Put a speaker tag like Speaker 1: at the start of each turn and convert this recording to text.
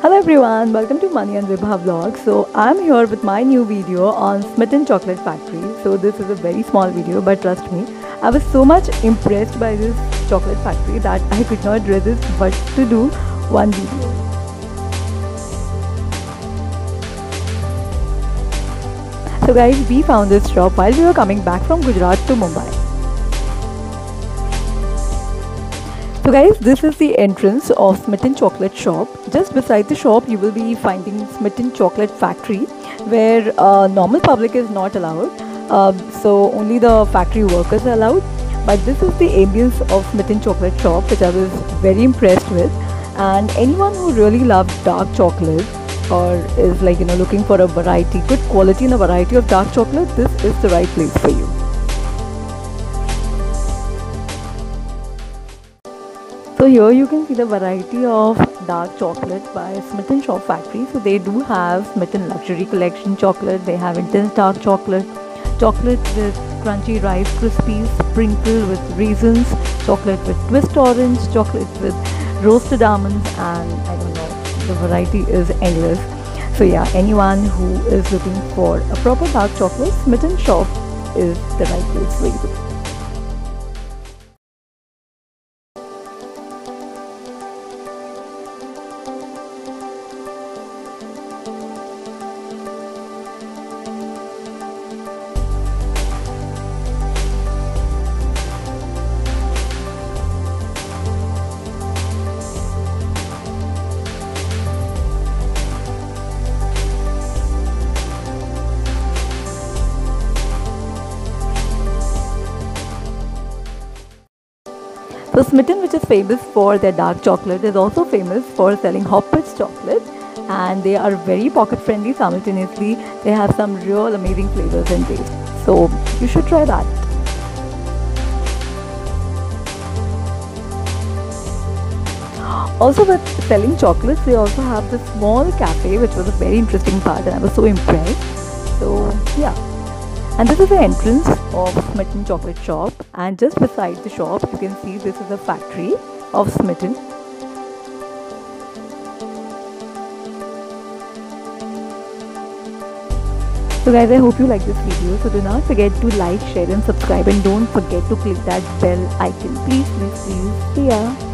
Speaker 1: Hello everyone, welcome to Money and Vibhavlogszz. So I'm here with my new video on Schmitten Chocolate Factory. So this is a very small video, but trust me, I was so much impressed by this chocolate factory that I could not resist but to do one video. So guys, we found this shop while we were coming back from Gujarat to Mumbai. So guys, this is the entrance of Schmitten Chocolate Shop. Just beside the shop, you will be finding Schmitten Chocolate Factory, where normal public is not allowed. So only the factory workers are allowed. But this is the ambience of Schmitten Chocolate Shop, which I was very impressed with. And anyone who really loves dark chocolate or is looking for a variety, good quality and a variety of dark chocolate, this is the right place for you. So here you can see the variety of dark chocolate by Schmitten Shop Factory. So they do have Schmitten Luxury Collection chocolate, they have intense dark chocolate, chocolate with crunchy Rice Krispies, sprinkled with raisins, chocolate with twist orange, chocolate with roasted almonds, and I don't know, the variety is endless. So yeah, anyone who is looking for a proper dark chocolate, Schmitten Shop is the right place for you. So Schmitten, which is famous for their dark chocolate, is also famous for selling Hoppett's chocolate, and they are very pocket friendly simultaneously. They have some real amazing flavors and taste. So you should try that. Also with selling chocolates, they also have this small cafe, which was a very interesting part, and I was so impressed. So yeah. And this is the entrance of Schmitten Chocolate Shop, and just beside the shop you can see this is a factory of Schmitten. So guys, I hope you like this video. So do not forget to like, share and subscribe, and don't forget to click that bell icon. Please. See ya.